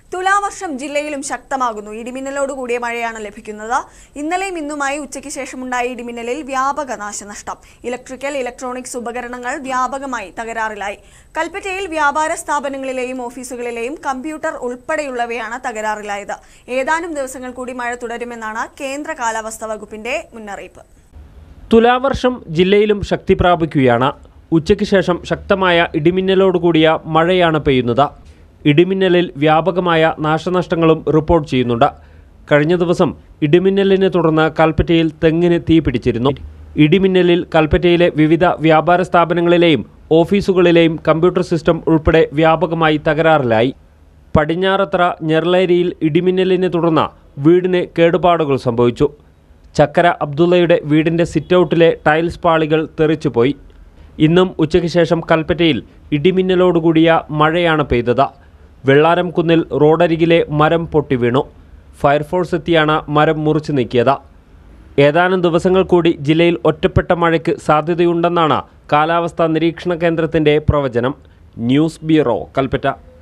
തുലാവർഷം ജില്ലയിലും ശക്തമാകുന്നു. ഇടിമിന്നലോട് കൂടിയ മഴയാണ് ലഭിക്കുന്നത്. ഇന്നലെയും ഇന്നുമായി ഉച്ചയ്ക്ക് ശേഷമുണ്ടായ ഇടിമിന്നലിൽ വ്യാപക നാശനഷ്ടം. ഇലക്ട്രിക്കൽ, ഇലക്ട്രോണിക്സ് ഉപകരണങ്ങൾ വ്യാപകമായി തകരാറിലായി. കൽപ്പറ്റയിൽ വ്യാപാര സ്ഥാപനങ്ങളിലെയും ഓഫീസുകളിലെയും കമ്പ്യൂട്ടർ ഉൾപ്പെടെയുള്ളവയാണ് തകരാറിലായത്. ഏതാനും ദിവസങ്ങൾ കൂടി മഴ തുടരുമെന്നാണ് കേന്ദ്ര കാലാവസ്ഥാ വകുപ്പിന്റെ മുന്നറിയിപ്പ്. തുലാവർഷം ജില്ലയിലും ശക്തി പ്രാപിക്കുകയാണ്. ഉച്ചയ്ക്ക് ശേഷം ശക്തമായ ഇടിമിന്നലോടുകൂടിയ മഴയാണ് പെയ്യുന്നത്. ഇടിമിന്നലിൽ വ്യാപകമായ നാശനഷ്ടങ്ങളും റിപ്പോർട്ട് ചെയ്യുന്നുണ്ട്. കഴിഞ്ഞ ദിവസം ഇടിമിന്നലിനെ തുടർന്ന് കൽപ്പറ്റയിൽ തെങ്ങിന് തീ പിടിച്ചിരുന്നു. ഇടിമിന്നലിൽ കൽപ്പറ്റയിലെ വിവിധ വ്യാപാര സ്ഥാപനങ്ങളിലെയും ഓഫീസുകളിലെയും കമ്പ്യൂട്ടർ സിസ്റ്റം ഉൾപ്പെടെ വ്യാപകമായി തകരാറിലായി. പടിഞ്ഞാറത്ര ഞെർലേരിയിൽ ഇടിമിന്നലിനെ തുടർന്ന് വീടിന് കേടുപാടുകൾ സംഭവിച്ചു. ചക്കര അബ്ദുള്ളയുടെ വീടിൻ്റെ സിറ്റൗട്ടിലെ ടൈൽസ് പാളികൾ തെറിച്ചുപോയി. ഇന്നും ഉച്ചയ്ക്ക് ശേഷം കൽപ്പറ്റയിൽ ഇടിമിന്നലോടുകൂടിയ മഴയാണ് പെയ്തത്. വെള്ളാരം കുന്നിൽ റോഡരികിലെ മരം പൊട്ടിവീണു. ഫയർഫോഴ്സ് എത്തിയാണ് മരം മുറിച്ചു നീക്കിയത്. ഏതാനും ദിവസങ്ങൾ കൂടി ജില്ലയിൽ ഒറ്റപ്പെട്ട മഴയ്ക്ക് സാധ്യതയുണ്ടെന്നാണ് കാലാവസ്ഥാ നിരീക്ഷണ കേന്ദ്രത്തിൻ്റെ പ്രവചനം. News bureau, Kalpetta.